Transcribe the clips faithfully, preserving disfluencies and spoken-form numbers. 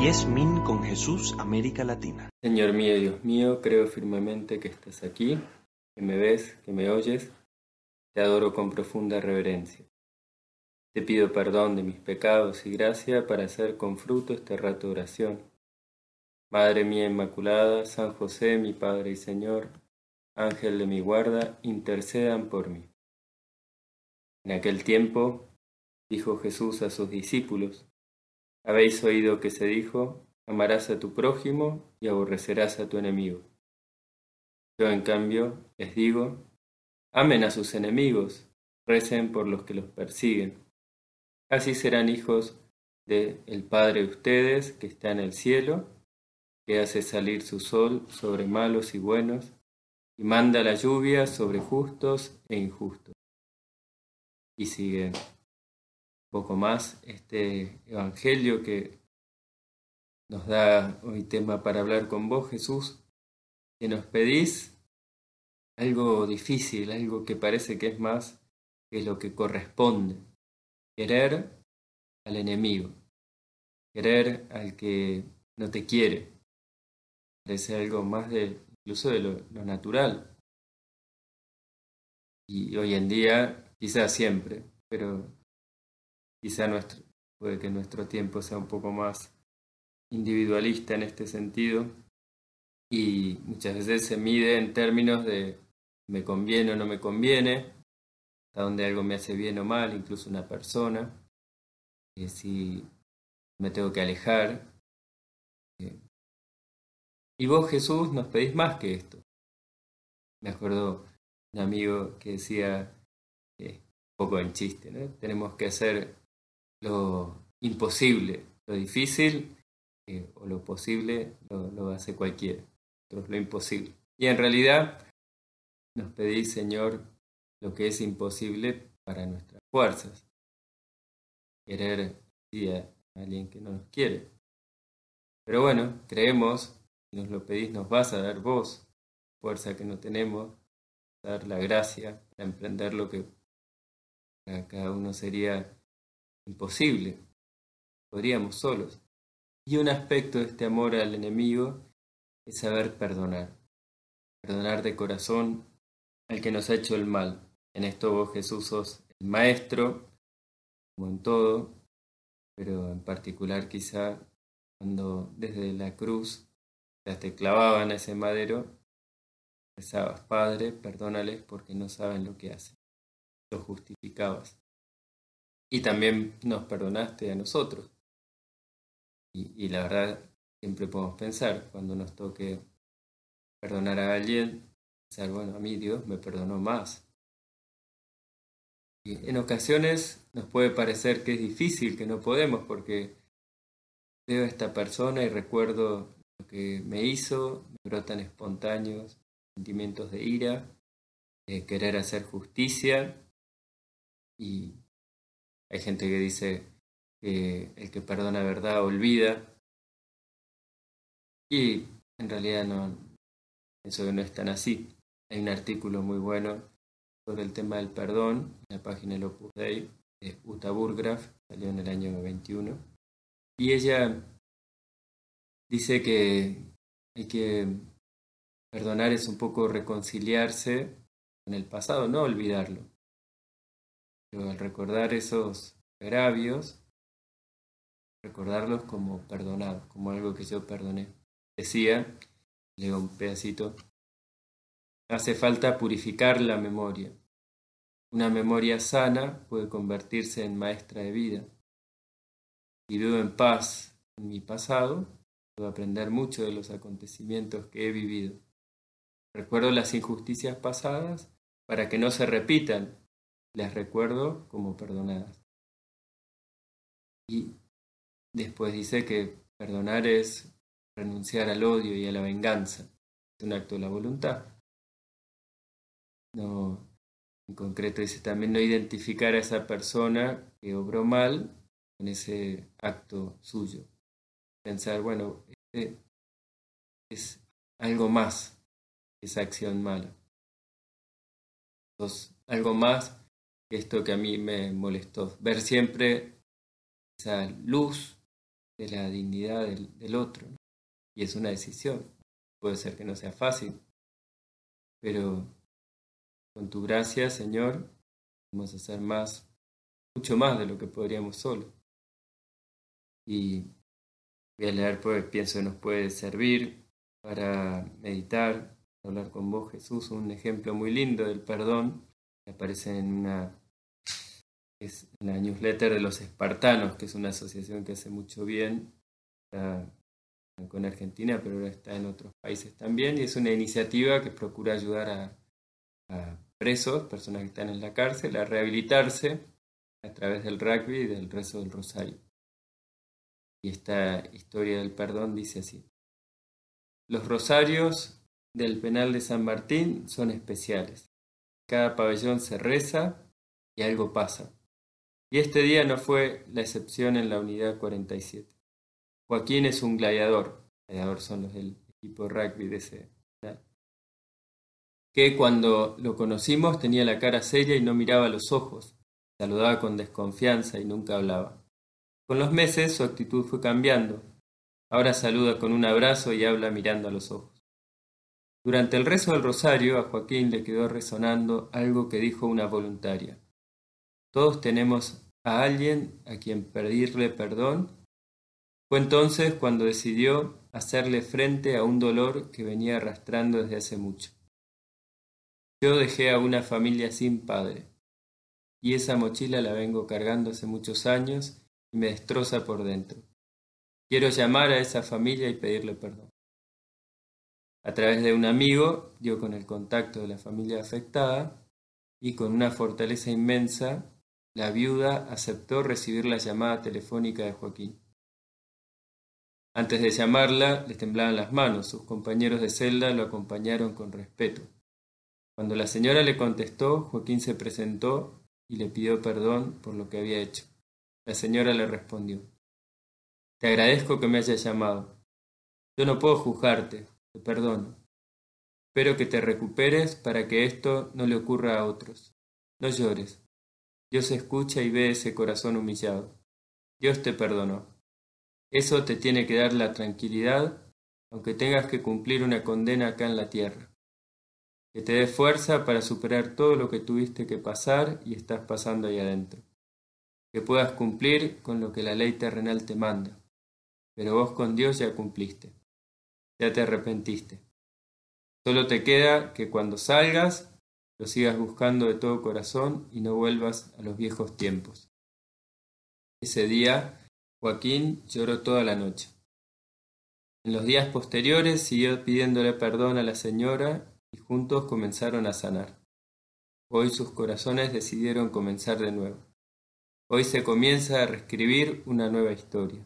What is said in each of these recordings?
Yesmin con Jesús, América Latina. Señor mío, Dios mío, creo firmemente que estás aquí, que me ves, que me oyes. Te adoro con profunda reverencia. Te pido perdón de mis pecados y gracia para hacer con fruto este rato de oración. Madre mía Inmaculada, San José, mi Padre y Señor, Ángel de mi guarda, intercedan por mí. En aquel tiempo dijo Jesús a sus discípulos: habéis oído que se dijo, amarás a tu prójimo y aborrecerás a tu enemigo. Yo, en cambio, les digo, amen a sus enemigos, recen por los que los persiguen. Así serán hijos del Padre de ustedes que está en el cielo, que hace salir su sol sobre malos y buenos, y manda la lluvia sobre justos e injustos. Y sigue un poco más este evangelio que nos da hoy tema para hablar con vos, Jesús, que nos pedís algo difícil, algo que parece que es más que lo que corresponde. Querer al enemigo, querer al que no te quiere. Parece algo más de, incluso de lo, lo natural. Y hoy en día, quizás siempre, pero quizá nuestro, puede que nuestro tiempo sea un poco más individualista en este sentido, y muchas veces se mide en términos de me conviene o no me conviene, hasta donde algo me hace bien o mal, incluso una persona, eh, si me tengo que alejar. Eh, y vos, Jesús, nos pedís más que esto. Me acuerdo un amigo que decía, eh, un poco en chiste, ¿no? Tenemos que hacer lo imposible, lo difícil, eh, o lo posible lo, lo hace cualquiera, nosotros lo imposible. Y en realidad nos pedís, Señor, lo que es imposible para nuestras fuerzas. Querer sí, a alguien que no nos quiere. Pero bueno, creemos, si nos lo pedís, nos vas a dar vos, fuerza que no tenemos, dar la gracia para emprender lo que para cada uno sería imposible, podríamos solos. Y un aspecto de este amor al enemigo es saber perdonar, perdonar de corazón al que nos ha hecho el mal. En esto vos, Jesús, sos el maestro, como en todo, pero en particular quizá cuando desde la cruz ya te clavaban a ese madero, rezabas, Padre, perdónales porque no saben lo que hacen. Lo justificabas. Y también nos perdonaste a nosotros. Y, y la verdad, siempre podemos pensar, cuando nos toque perdonar a alguien, pensar, bueno, a mí Dios me perdonó más. Y en ocasiones nos puede parecer que es difícil, que no podemos, porque veo a esta persona y recuerdo lo que me hizo, me brotan espontáneos sentimientos de ira, de querer hacer justicia, y hay gente que dice que el que perdona verdad olvida, y en realidad no, pienso que no es tan así. Hay un artículo muy bueno sobre el tema del perdón en la página del Opus Dei de Uta Burgraf, salió en el año veintiuno, y ella dice que hay que perdonar es un poco reconciliarse con el pasado, no olvidarlo, pero al recordar esos agravios, recordarlos como perdonados, como algo que yo perdoné. Decía, leo un pedacito, hace falta purificar la memoria. Una memoria sana puede convertirse en maestra de vida. Si vivo en paz en mi pasado, puedo aprender mucho de los acontecimientos que he vivido. Recuerdo las injusticias pasadas para que no se repitan. Las recuerdo como perdonadas. Y después dice que perdonar es renunciar al odio y a la venganza. Es un acto de la voluntad. No, en concreto dice también no identificar a esa persona que obró mal con ese acto suyo. Pensar, bueno, este es algo más que esa acción mala. Entonces, algo más que esto que a mí me molestó. Ver siempre esa luz de la dignidad del, del otro, ¿no? Y es una decisión. Puede ser que no sea fácil, pero con tu gracia, Señor, vamos a hacer más, mucho más de lo que podríamos solos. Y voy a leer, pues pienso que nos puede servir para meditar, hablar con vos, Jesús, un ejemplo muy lindo del perdón que aparece en una es en la newsletter de los espartanos, que es una asociación que hace mucho bien, está con Argentina, pero ahora está en otros países también, y es una iniciativa que procura ayudar a, a presos, personas que están en la cárcel, a rehabilitarse a través del rugby y del rezo del rosario. Y esta historia del perdón dice así: los rosarios del penal de San Martín son especiales. Cada pabellón se reza y algo pasa. Y este día no fue la excepción en la unidad cuarenta y siete. Joaquín es un gladiador, gladiador son los del equipo de rugby de ese penal, que cuando lo conocimos tenía la cara seria y no miraba a los ojos, saludaba con desconfianza y nunca hablaba. Con los meses su actitud fue cambiando. Ahora saluda con un abrazo y habla mirando a los ojos. Durante el rezo del rosario a Joaquín le quedó resonando algo que dijo una voluntaria. Todos tenemos a alguien a quien pedirle perdón. Fue entonces cuando decidió hacerle frente a un dolor que venía arrastrando desde hace mucho. Yo dejé a una familia sin padre, y esa mochila la vengo cargando hace muchos años y me destroza por dentro. Quiero llamar a esa familia y pedirle perdón. A través de un amigo dio con el contacto de la familia afectada y con una fortaleza inmensa, la viuda aceptó recibir la llamada telefónica de Joaquín. Antes de llamarla, le temblaban las manos. Sus compañeros de celda lo acompañaron con respeto. Cuando la señora le contestó, Joaquín se presentó y le pidió perdón por lo que había hecho. La señora le respondió: te agradezco que me hayas llamado. Yo no puedo juzgarte, te perdono. Espero que te recuperes para que esto no le ocurra a otros. No llores. Dios escucha y ve ese corazón humillado. Dios te perdonó. Eso te tiene que dar la tranquilidad, aunque tengas que cumplir una condena acá en la tierra. Que te dé fuerza para superar todo lo que tuviste que pasar y estás pasando ahí adentro. Que puedas cumplir con lo que la ley terrenal te manda. Pero vos con Dios ya cumpliste. Ya te arrepentiste. Solo te queda que cuando salgas lo sigas buscando de todo corazón y no vuelvas a los viejos tiempos. Ese día Joaquín lloró toda la noche. En los días posteriores siguió pidiéndole perdón a la señora y juntos comenzaron a sanar. Hoy sus corazones decidieron comenzar de nuevo. Hoy se comienza a reescribir una nueva historia.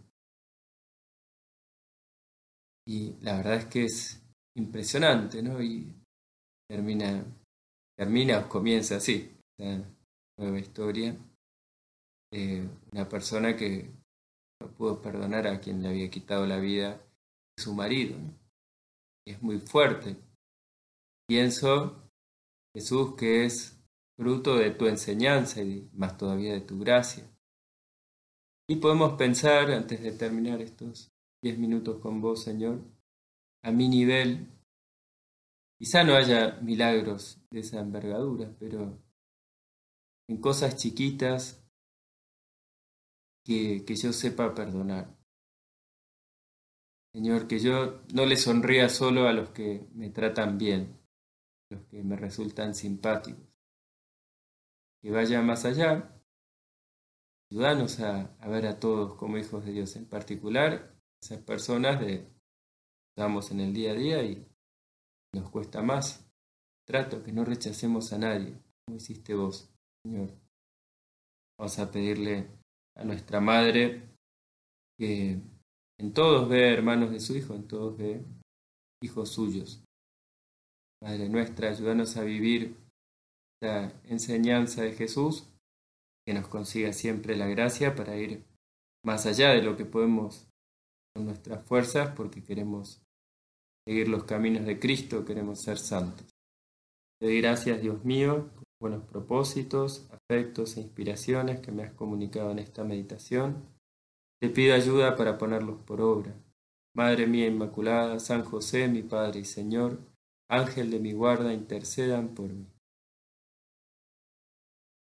Y la verdad es que es impresionante, ¿no? Y termina, termina o comienza así, esta nueva historia. Eh, una persona que no pudo perdonar a quien le había quitado la vida de su marido, ¿no? Y es muy fuerte. Pienso, Jesús, que es fruto de tu enseñanza y más todavía de tu gracia. Y podemos pensar, antes de terminar estos diez minutos con vos, Señor, a mi nivel, quizá no haya milagros de esa envergadura, pero en cosas chiquitas que, que yo sepa perdonar. Señor, que yo no le sonría solo a los que me tratan bien, a los que me resultan simpáticos. Que vaya más allá. Ayúdanos a, a ver a todos como hijos de Dios, en particular esas personas de que estamos en el día a día y nos cuesta más. Trato que no rechacemos a nadie, como hiciste vos, Señor. Vamos a pedirle a nuestra Madre que en todos ve hermanos de su Hijo, en todos ve hijos suyos. Madre nuestra, ayúdanos a vivir esta enseñanza de Jesús, que nos consiga siempre la gracia para ir más allá de lo que podemos con nuestras fuerzas, porque queremos seguir los caminos de Cristo, queremos ser santos. Te doy gracias, Dios mío, por buenos propósitos, afectos e inspiraciones que me has comunicado en esta meditación. te pido ayuda para ponerlos por obra. Madre mía Inmaculada, San José, mi Padre y Señor, Ángel de mi guarda, intercedan por mí.